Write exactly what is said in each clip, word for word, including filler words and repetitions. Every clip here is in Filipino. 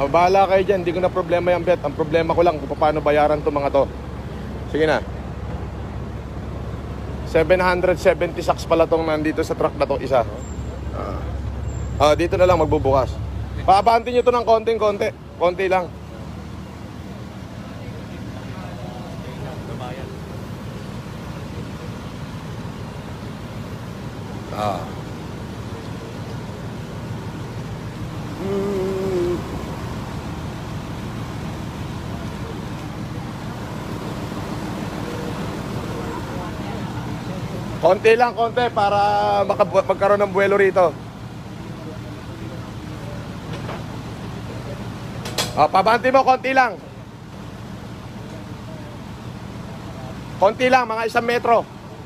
Oh, bahala kayo dyan, hindi ko na problema yung bet. Ang problema ko lang kung paano bayaran to mga to. Sige na. seven hundred seventy sacks pala tong nandito sa truck na to, isa. Ah, uh, dito na lang magbubukas. Paabantin nyo to ng konting-konti. Konti lang. Ah. Hmm. Konti lang, konti para magkaroon ng buwelo rito. Ah, pabanti mo, konti lang. Konti lang, mga isang metro.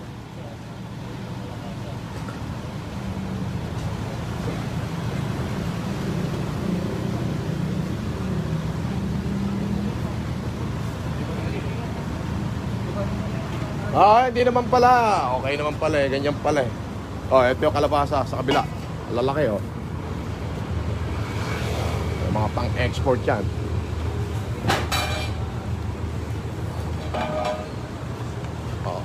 Ah, hindi naman pala. Okay naman pala eh, ganyan pala eh. Oh, ito yung kalabasa sa kabila. Lalaki oh. Mga pang-export yan. Oh.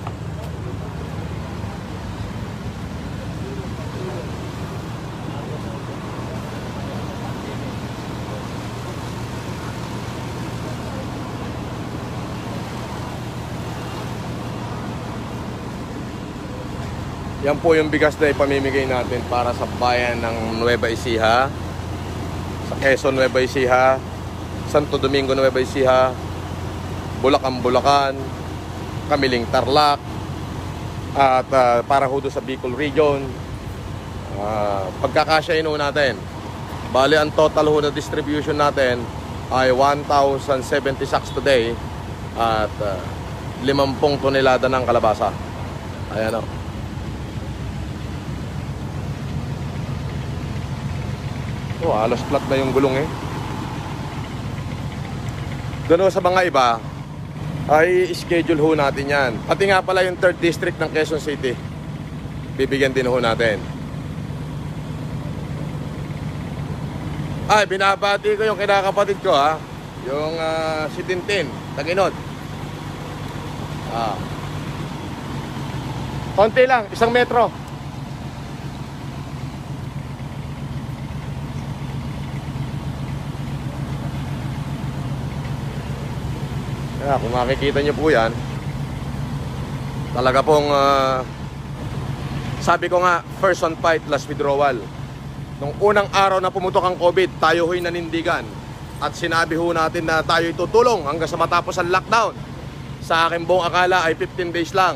Yan po yung bigas na ipamimigay natin para sa bayan ng Nueva Ecija, sa Quezon, Nueva Ecija, Santo Domingo, Nueva Ecija, Bulacan, Bulacan, Kamiling, Tarlac, at uh, para ho sa Bicol Region. Uh, pagkakasyahin ho natin, bali ang total ho na distribution natin ay one thousand seventy sacks today at uh, fifty tonelada ng kalabasa. Ayan o. Oh, halos flat na yung gulong eh. Doon sa mga iba ay schedule ho natin yan. Pati nga pala yung third district ng Quezon City, bibigyan din ho natin. Ay, binabati ko yung kinakapatid ko ha, yung uh, si Tintin Taginod. Ah. Konti lang, isang metro. Kaya kung makikita nyo po yan, talaga pong uh, sabi ko nga, first on fight, last withdrawal. Nung unang araw na pumutok ang COVID, tayo ho'y nanindigan at sinabi ho natin na tayo'y tutulong hanggang sa matapos ang lockdown. Sa aking buong akala ay fifteen days lang.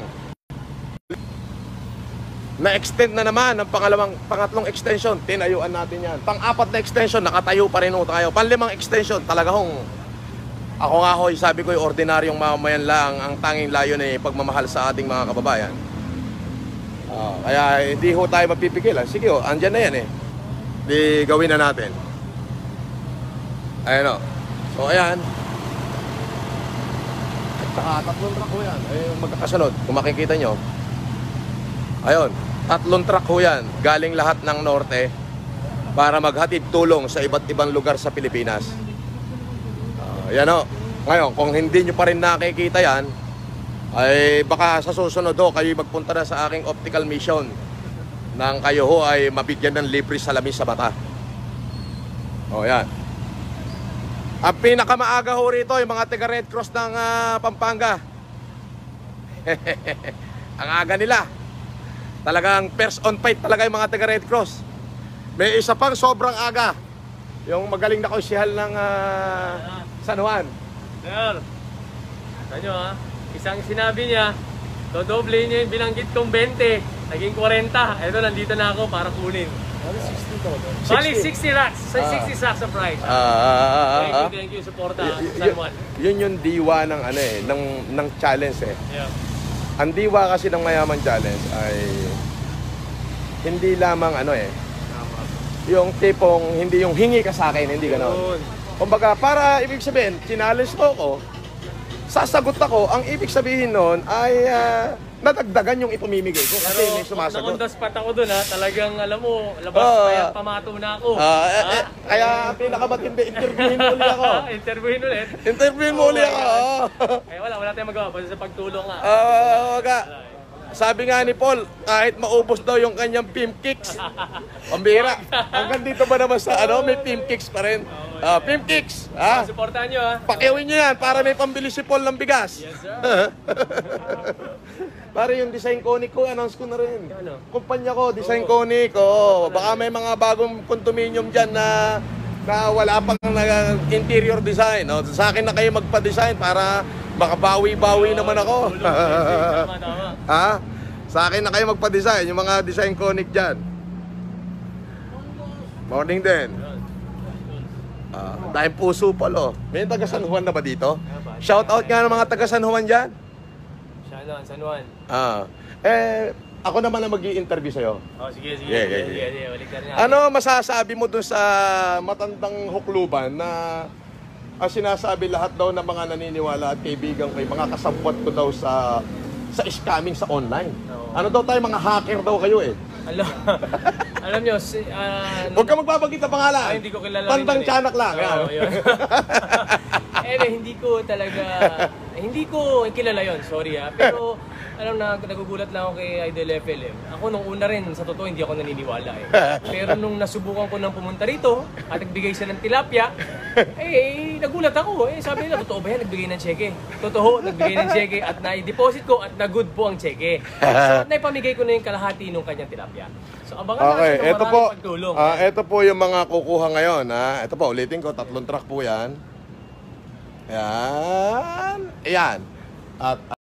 Na-extend na naman ang pangalawang, pangatlong extension, tinayuan natin yan. Pang-apat na extension, nakatayo pa rin ho tayo. Panlimang extension, talaga hong ako nga hoy, sabi ko yung ordinaryong mamamayan lang ang tanging layon ay pagmamahal sa ating mga kababayan. Uh, kaya hindi ho tayo mapipigilan. Sige ho, andyan na yan eh. Di gawin na natin. Ayan o. So ayan. At saka tatlong truck ho yan. Ay, magkakasunod. Kung makikita nyo. Ayun. Tatlong truck ho yan. Galing lahat ng norte para maghatid tulong sa iba't ibang lugar sa Pilipinas. Yan o. Ngayon, kung hindi nyo pa rin nakikita yan, ay baka sa susunod ho, kayo magpunta na sa aking optical mission nang kayo ho ay mabigyan ng libre salamin sa mata. O yan. Ang pinakamaaga ho rito, yung mga taga Red Cross ng uh, Pampanga. Ang aga nila. Talagang first on fight talaga yung mga taga Red Cross. May isa pang sobrang aga. Yung magaling na konsyahal ng uh, San Juan. Sir, kanyo ha, isang sinabi niya, dodoble niya yung binanggit kong twenty, naging forty. Eto, nandito na ako para kunin. Bali, sixty racks. Ah. sixty sacks of rice. Ah, ah, ah, ah, Thank you, ah. thank you, suporta Y- San Juan. Yun yung diwa ng ano eh, ng, ng challenge eh. Yeah. Ang diwa kasi ng Mayaman Challenge ay hindi lamang ano eh, yung tipong hindi yung hingi ka sa akin, hindi gano'n. Kumbaga, para ibig sabihin, challenge ko ako, sasagot ako, ang ibig sabihin nun ay ah, nadagdagan yung ipamimigay ko kasi Pero may sumasagot. na-on the spot ako dun ha, talagang alam mo, labas Oo. kaya pamato na ako. Ah, eh, Ha? eh, kaya pinakamatindi, interviewin mo ulit ako. Interviewin ulit. Interviewin mo ulit ako. Eh wala, wala tayong magawa, basta sa pagtulong nga. Ah, wag ka. Sabi nga ni Paul, kahit maubos daw yung kanyang pimp kicks. Pambira. Hanggang dito ba naman sa ano, may pimp kicks pa rin. Ah, pimp kicks. Ah. Ah, Supportahan nyo ha. pakiawin nyo yan para may pambili si Paul ng bigas. Yes sir. Pare yung design conic ko, announce ko na rin. Ano? Kumpanya ko, design conic. Oh, baka may mga bagong condominium dyan na na wala pang na, interior design. Oh, sa akin na kayo magpa-design para makabawi-bawi naman ako. Tama, tama. Ha? Sa akin na kayo magpa-design, yung mga design conic dyan. Morning din. Ah, dahil puso pa lo. May taga San Juan na ba dito? Shout out nga ng mga taga San Juan dyan. Siya na, San Juan. Ah, eh, ako naman ang mag-i-interview sa'yo. Oh, sige, sige. Yeah, sige, yeah, sige, yeah. sige, balik ka rin Ano masasabi mo dun sa matandang hukluban na ang sinasabi lahat daw ng mga naniniwala at kaibigan ko, mga kasabwat ko daw sa sa scamming sa online. Oo. Ano daw tayo, mga hacker daw kayo eh. Alam, alam nyo, si, ah, Huwag ka magbabanggit ng pangalan. Ay, hindi ko kilala. Tandang rin yun eh. tiyanak lang. Oo, yan. yun. Eh, hindi ko talaga, eh, hindi ko kilala yon, sorry ha. Pero, alam na, nagugulat lang ako kay Idol F L M. Ako nung una rin, sa totoo, hindi ako naniniwala eh. Pero nung nasubukan ko nang pumunta rito, at nagbigay siya ng tilapia, eh, nagulat ako. Eh, sabi nila, totoo ba yan? Nagbigay ng cheque. Totoo, nagbigay ng cheque at na-deposit ko at na-good po ang cheque. So, naipamigay ko na yung kalahati nung kanyang tilapia. So, abangan Okay, natin ito kung po. maraming pagtulong. Ah, ito po yung mga kukuha ngayon. Ha? Ito po, ulitin ko, tatlong truck po yan. Yan. Ayan. At